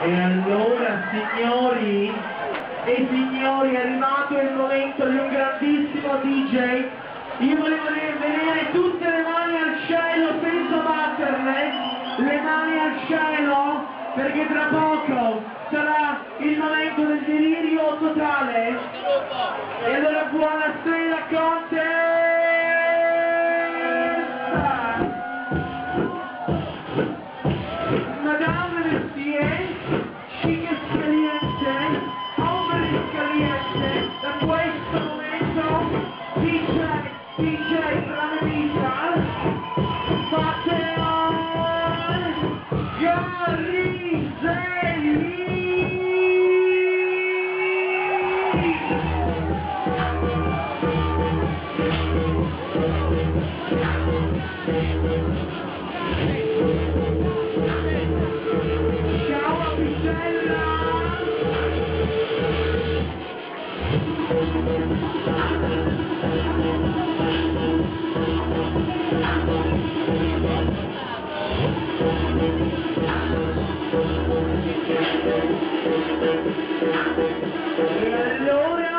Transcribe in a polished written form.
E allora, signori e signori, è arrivato il momento di un grandissimo DJ. Io volevo vedere tutte le mani al cielo senza batterle, le mani al cielo, perché tra poco sarà il momento del delirio totale. E allora buonasera Contessa! Madame Messier, chicas caliente, hombres caliente, da questo momento DJ Planeta, Matteo Garriselli! E allora